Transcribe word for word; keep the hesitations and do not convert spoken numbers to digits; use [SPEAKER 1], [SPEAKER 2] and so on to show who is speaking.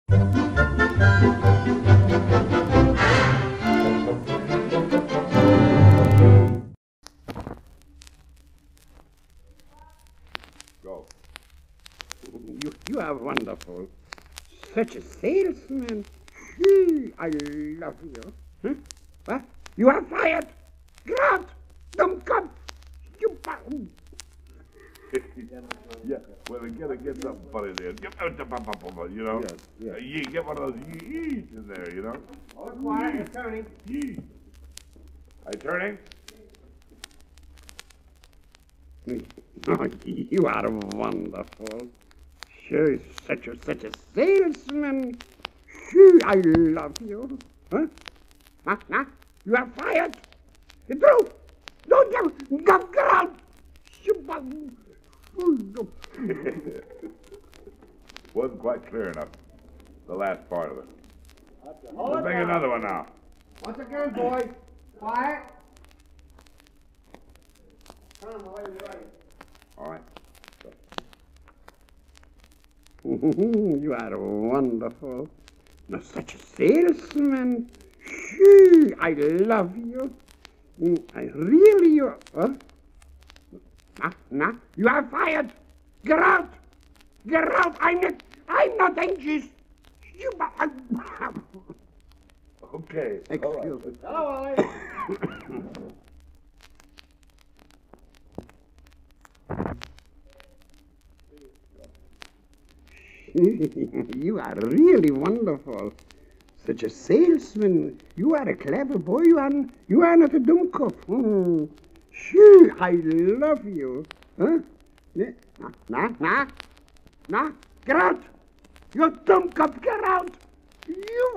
[SPEAKER 1] Go.
[SPEAKER 2] You, you are wonderful. Such a salesman. Gee, I love you. Huh? What? You are fired. Grat! Dumb cop! You...
[SPEAKER 1] Yeah, well, we gotta get something funny there. You know?
[SPEAKER 2] Yes, yes.
[SPEAKER 1] Uh, yee, get one of those yees in there, you know?
[SPEAKER 3] All quiet, you're turning.
[SPEAKER 1] Yee. Are you turning?
[SPEAKER 2] Oh, you are wonderful. Sure, such a, such a salesman. Sure, I love you. Huh? Huh? Huh? You are fired. The truth. Don't you go around.
[SPEAKER 1] Wasn't quite clear enough. The last part of it.
[SPEAKER 3] Hold
[SPEAKER 1] We'll
[SPEAKER 3] it
[SPEAKER 1] make
[SPEAKER 3] down.
[SPEAKER 1] another one now.
[SPEAKER 3] Once again, boys. Quiet. Turn them away, you're ready.
[SPEAKER 1] All right.
[SPEAKER 2] You are wonderful. Now, such a salesman. Gee, I love you. Mm, I really, you. Huh? Nah, nah, you are fired. Get out. Get out. I'm not, I'm not anxious. You.
[SPEAKER 1] Okay.
[SPEAKER 2] Excuse me.
[SPEAKER 3] Hello, Ollie.
[SPEAKER 2] You are really wonderful. Such a salesman. You are a clever boy. You are, you are not a dummkopf. Hmm. Shoo, I love you. Huh? Nah, nah, nah. Nah, get out. You dummkopf, get out. You